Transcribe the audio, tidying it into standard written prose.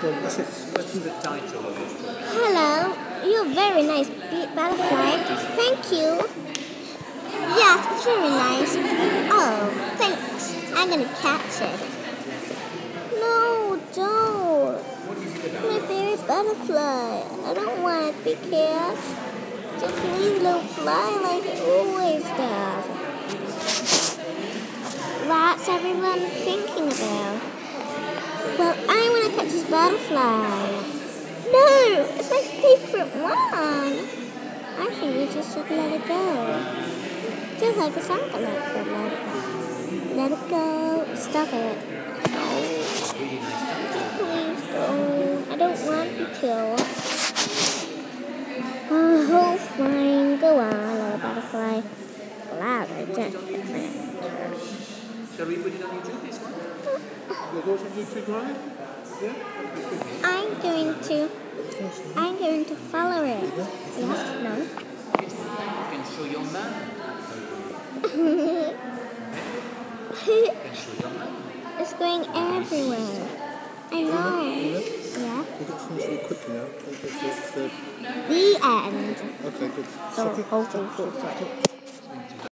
What's the title of it? Hello, you're very nice, butterfly. Thank you. Yes, it's very nice. Oh, thanks. I'm gonna catch it. No, don't. My favorite butterfly. I don't want to be killed. Just please don't fly like it always does. What's everyone thinking about? Well, I want to catch this butterfly. No, it's my favorite one. I think we just should let it go. Just like the song that let it go. Let it go. Stop it. No. Just please don't. I don't want to kill. Oh, fine. Go on, little butterfly. Wow, I just Shall we put it on YouTube, this one? We'll go on YouTube, right? Yeah? I'm going to follow it. Yeah? No? You can show your man. It's going everywhere. I know. Yeah? We've got to finish really quickly now. The end. Okay, good. So, hopefully,